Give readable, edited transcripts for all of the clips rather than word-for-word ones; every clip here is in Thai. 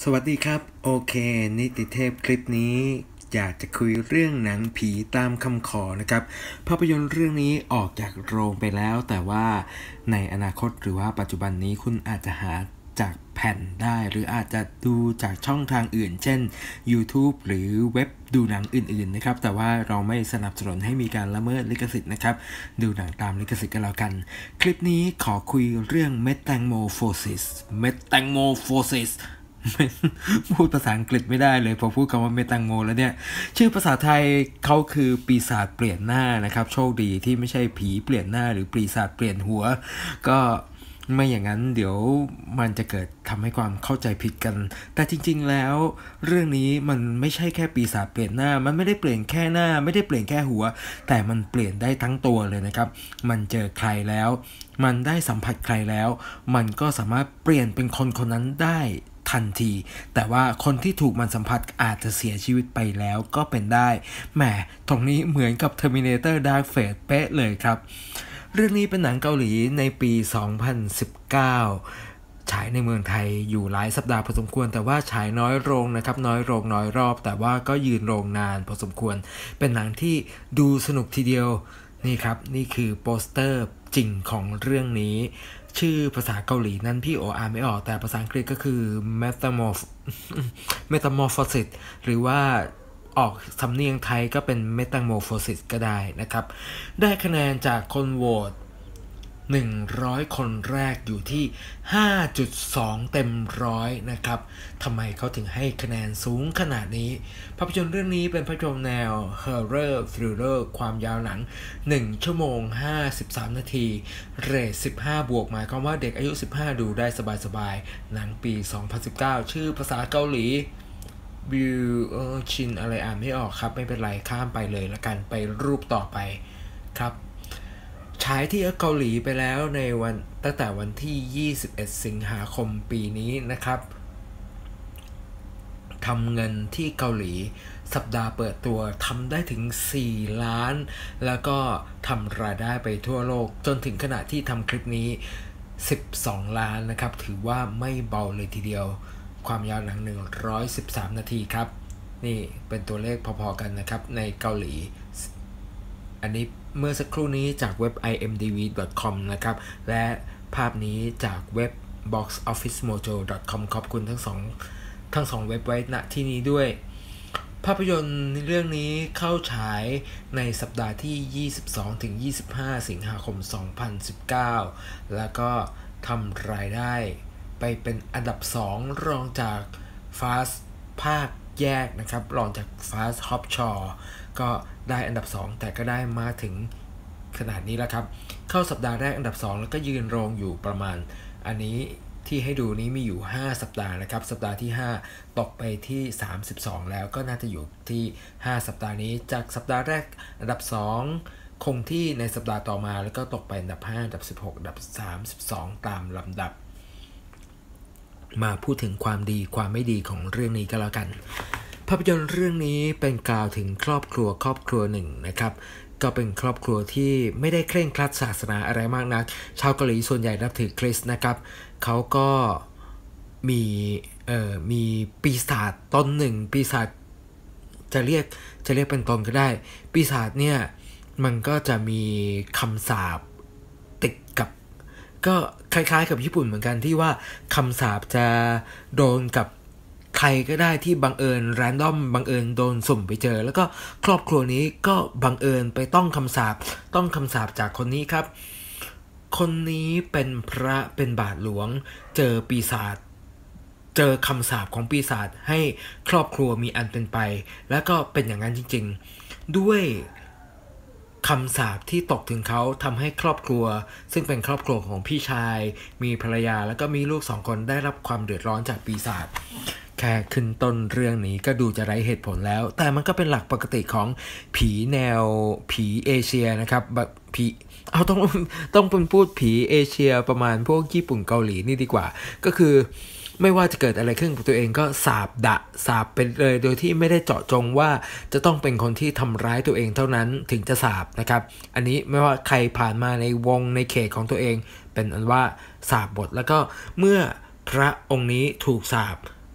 สวัสดีครับโอเคนิติเทพคลิปนี้อยากจะคุยเรื่องหนังผีตามคำขอนะครับภาพยนตร์เรื่องนี้ออกจากโรงไปแล้วแต่ว่าในอนาคตหรือว่าปัจจุบันนี้คุณอาจจะหาจากแผ่นได้หรืออาจจะดูจากช่องทางอื่นเช่น YouTube หรือเว็บดูหนังอื่นๆนะครับแต่ว่าเราไม่สนับสนุนให้มีการละเมิดลิขสิทธิ์นะครับดูหนังตามลิขสิทธิ์กันแล้วกันคลิปนี้ขอคุยเรื่อง Metamorphosis พูดภาษาอังกฤษไม่ได้เลยพอพูดคำว่าเมตังโมแล้วเนี่ยชื่อภาษาไทยเขาคือปีศาจเปลี่ยนหน้านะครับโชคดีที่ไม่ใช่ผีเปลี่ยนหน้าหรือปีศาจเปลี่ยนหัวก็ไม่อย่างนั้นเดี๋ยวมันจะเกิดทำให้ความเข้าใจผิดกันแต่จริงๆแล้วเรื่องนี้มันไม่ใช่แค่ปีศาจเปลี่ยนหน้ามันไม่ได้เปลี่ยนแค่หน้าไม่ได้เปลี่ยนแค่หัวแต่มันเปลี่ยนได้ทั้งตัวเลยนะครับมันเจอใครแล้วมันได้สัมผัสใครแล้วมันก็สามารถเปลี่ยนเป็นคนคนนั้นได้ทันทีแต่ว่าคนที่ถูกมันสัมผัสอาจจะเสียชีวิตไปแล้วก็เป็นได้แหมตรงนี้เหมือนกับ Terminator Dark Fate เป๊ะเลยครับเรื่องนี้เป็นหนังเกาหลีในปี 2019 ฉายในเมืองไทยอยู่หลายสัปดาห์พอสมควรแต่ว่าฉายน้อยโรงนะครับน้อยโรงน้อยรอบแต่ว่าก็ยืนโรงนานพอสมควรเป็นหนังที่ดูสนุกทีเดียวนี่ครับนี่คือโปสเตอร์จริงของเรื่องนี้ชื่อภาษาเกาหลีนั้นพี่อ่านไม่ออกแต่ภาษาอังกฤษก็คือ Metamorphosis หรือว่าออกสำเนียงไทยก็เป็น Metamorphosis ก็ได้นะครับได้คะแนนจากคนโหวต100 คนแรกอยู่ที่ 5.2 เต็มร้อยนะครับทำไมเขาถึงให้คะแนนสูงขนาดนี้ภาพยนตร์เรื่องนี้เป็นภาพยนตร์แนว Horror Thriller ความยาวหนัง1 ชั่วโมง 53 นาทีเรท 15 บวกหมายความว่าเด็กอายุ 15 ดูได้สบายๆหนังปี 2019 ชื่อภาษาเกาหลีบิวชินอะไรอ่านไม่ออกครับไม่เป็นไรข้ามไปเลยละกันไปรูปต่อไปครับฉายที่เกาหลีไปแล้วในวันตั้งแต่วันที่21 สิงหาคมปีนี้นะครับทำเงินที่เกาหลีสัปดาห์เปิดตัวทำได้ถึง4 ล้านแล้วก็ทำรายได้ไปทั่วโลกจนถึงขณะที่ทำคลิปนี้12 ล้านนะครับถือว่าไม่เบาเลยทีเดียวความยาวหนัง113 นาทีครับนี่เป็นตัวเลขพอๆกันนะครับในเกาหลีอันนี้เมื่อสักครู่นี้จากเว็บ imdb.com นะครับและภาพนี้จากเว็บ boxofficemojo.com ขอบคุณทั้งสองเว็บไว้ณที่นี้ด้วยภาพยนตร์เรื่องนี้เข้าฉายในสัปดาห์ที่ 22-25 สิงหาคม 2019 แล้วก็ทำรายได้ไปเป็นอันดับ 2 รองจาก Fast ภาคแยกนะครับรองจาก Fast Hopshaw ก็ได้อันดับ 2 แต่ก็ได้มาถึงขนาดนี้แล้วครับเข้าสัปดาห์แรกอันดับ 2 แล้วก็ยืนโรงอยู่ประมาณอันนี้ที่ให้ดูนี้มีอยู่5สัปดาห์นะครับสัปดาห์ที่5ตกไปที่32แล้วก็น่าจะอยู่ที่5สัปดาห์นี้จากสัปดาห์แรกอันดับ2คงที่ในสัปดาห์ต่อมาแล้วก็ตกไปอันดับ5อันดับ16อันดับ32ตามลำดับมาพูดถึงความดีความไม่ดีของเรื่องนี้ก็แล้วกันภาพยนตร์เรื่องนี้เป็นกล่าวถึงครอบครัวหนึ่งนะครับก็เป็นครอบครัวที่ไม่ได้เคร่งครัดศาสนาอะไรมากนักชาวเกาหลีส่วนใหญ่นับถือคริสต์นะครับเขาก็มีปีศาจตนหนึ่งปีศาจจะเรียกเป็นตนก็ได้ปีศาจเนี่ยมันก็จะมีคำสาปติดกับก็คล้ายๆกับญี่ปุ่นเหมือนกันที่ว่าคำสาปจะโดนกับใครก็ได้ที่บังเอิญแรนดอมบังเอิญโดนสุ่มไปเจอแล้วก็ครอบครัวนี้ก็บังเอิญไปต้องคำสาปจากคนนี้ครับคนนี้เป็นพระเป็นบาทหลวงเจอปีศาจเจอคำสาปของปีศาจให้ครอบครัวมีอันเป็นไปแล้วก็เป็นอย่างนั้นจริงๆด้วยคำสาปที่ตกถึงเขาทำให้ครอบครัวซึ่งเป็นครอบครัวของพี่ชายมีภรรยาแล้วก็มีลูก2 คนได้รับความเดือดร้อนจากปีศาจแค่ขึ้นต้นเรื่องนี้ก็ดูจะไร้เหตุผลแล้วแต่มันก็เป็นหลักปกติของผีแนวผีเอเชียนะครับแบบผีต้องเป็นพูดผีเอเชียประมาณพวกญี่ปุ่นเกาหลีนี่ดีกว่าก็คือไม่ว่าจะเกิดอะไรขึ้นกับตัวเองก็สาปไปเลยโดยที่ไม่ได้เจาะจงว่าจะต้องเป็นคนที่ทำร้ายตัวเองเท่านั้นถึงจะสาปนะครับอันนี้ไม่ว่าใครผ่านมาในวงในเขตของตัวเองเป็นอันว่าสาปหมดแล้วก็เมื่อพระองค์นี้ถูกสาป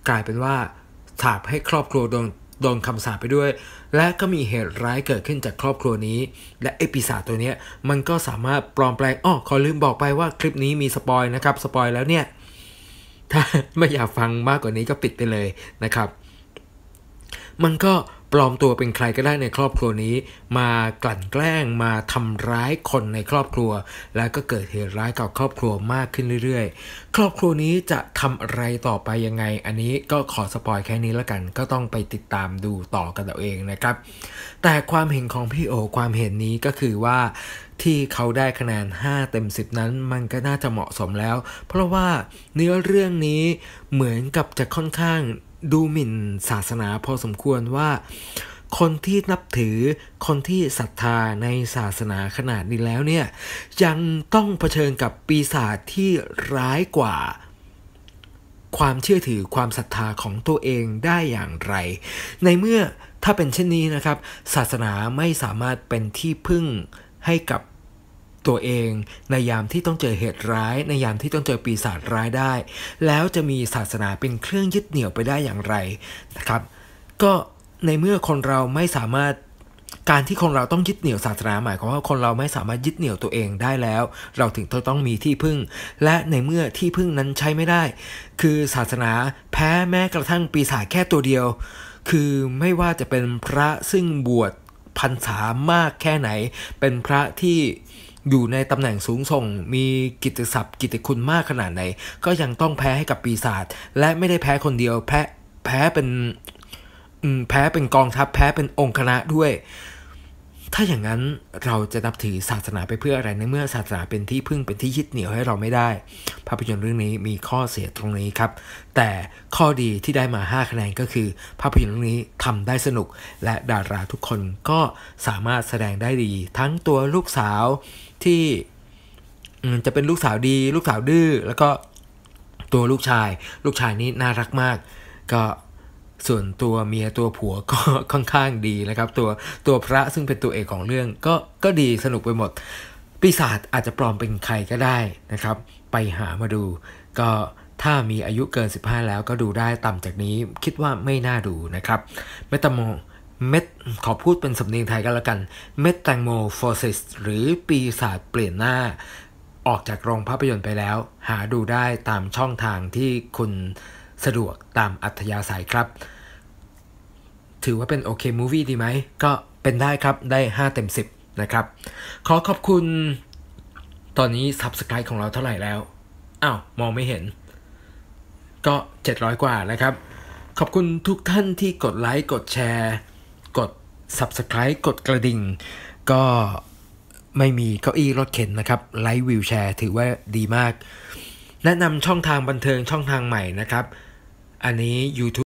กลายเป็นว่าสาปให้ครอบครัวโดนคำสาปไปด้วยและก็มีเหตุร้ายเกิดขึ้นจากครอบครัวนี้และไอ้ปีศาจตัวนี้มันก็สามารถปลอมแปลงขอลืมบอกไปว่าคลิปนี้มีสปอยนะครับสปอยแล้วเนี่ยถ้าไม่อยากฟังมากกว่านี้ก็ปิดไปเลยนะครับมันก็ปลอมตัวเป็นใครก็ได้ในครอบครัวนี้มากลั่นแกล้งมาทำร้ายคนในครอบครัวแล้วก็เกิดเหตุร้ายกับครอบครัวมากขึ้นเรื่อยๆครอบครัวนี้จะทำอะไรต่อไปยังไงอันนี้ก็ขอสปอยแค่นี้แล้วกันก็ต้องไปติดตามดูต่อกันเอาเองนะครับแต่ความเห็นของพี่โอความเห็นนี้ก็คือว่าที่เขาได้คะแนน5 เต็ม 10นั้นมันก็น่าจะเหมาะสมแล้วเพราะว่าเนื้อเรื่องนี้เหมือนกับจะค่อนข้างดูหมิ่นศาสนาพอสมควรว่าคนที่นับถือคนที่ศรัทธาในศาสนาขนาดนี้แล้วเนี่ยยังต้องเผชิญกับปีศาจที่ร้ายกว่าความเชื่อถือความศรัทธาของตัวเองได้อย่างไรในเมื่อถ้าเป็นเช่นนี้นะครับศาสนาไม่สามารถเป็นที่พึ่งให้กับตัวเองในยามที่ต้องเจอเหตุร้ายในยามที่ต้องเจอปีศาจร้ายได้แล้วจะมีศาสนาเป็นเครื่องยึดเหนี่ยวไปได้อย่างไรนะครับก็ในเมื่อคนเราไม่สามารถการที่คนเราต้องยึดเหนี่ยวศาสนาหมายความว่าคนเราไม่สามารถยึดเหนี่ยวตัวเองได้แล้วเราถึงต้องมีที่พึ่งและในเมื่อที่พึ่งนั้นใช้ไม่ได้คือศาสนาแพ้แม้กระทั่งปีศาจแค่ตัวเดียวคือไม่ว่าจะเป็นพระซึ่งบวชพรรษามากแค่ไหนเป็นพระที่อยู่ในตำแหน่งสูงส่งมีกิตติศัพท์กิตติคุณมากขนาดไหนก็ยังต้องแพ้ให้กับปีศาจและไม่ได้แพ้คนเดียวแพ้เป็นกองทัพแพ้เป็นองค์คณะด้วยถ้าอย่างนั้นเราจะนับถือศาสนาไปเพื่ออะไรในเมื่อศาสนาเป็นที่พึ่งเป็นที่ยึดเหนี่ยวให้เราไม่ได้ภาพยนตร์เรื่องนี้มีข้อเสียตรงนี้ครับแต่ข้อดีที่ได้มา5 คะแนนก็คือภาพยนตร์เรื่องนี้ทำได้สนุกและดาราทุกคนก็สามารถแสดงได้ดีทั้งตัวลูกสาวที่จะเป็นลูกสาวดีลูกสาวดื้อแล้วก็ตัวลูกชายนี่น่ารักมากก็ส่วนตัวเมียตัวผัวก็ค่อนข้างดีนะครับตัวพระซึ่งเป็นตัวเอกของเรื่องก็ดีสนุกไปหมดปีศาจอาจจะปลอมเป็นใครก็ได้นะครับไปหามาดูก็ถ้ามีอายุเกิน15แล้วก็ดูได้ต่ำจากนี้คิดว่าไม่น่าดูนะครับขอพูดเป็นสำเนียงไทยกันแล้วกันเม็ดแตงโมฟอร์ซิสหรือปีศาจเปลี่ยนหน้าออกจากโรงภาพยนตร์ไปแล้วหาดูได้ตามช่องทางที่คุณสะดวกตามอัธยาศัยครับถือว่าเป็นโอเคมูวี่ดีไหมก็เป็นได้ครับได้5 เต็ม 10นะครับขอขอบคุณตอนนี้ Subscribe ของเราเท่าไหร่แล้วมองไม่เห็นก็700 กว่านะครับขอบคุณทุกท่านที่กดไลค์กดแชร์กด Subscribe กดกระดิ่งก็ไม่มีเก้าอี้รถเข็นนะครับไลฟ์วีลแชร์ถือว่าดีมากแนะนำช่องทางบันเทิงช่องทางใหม่นะครับอันนี้ YouTube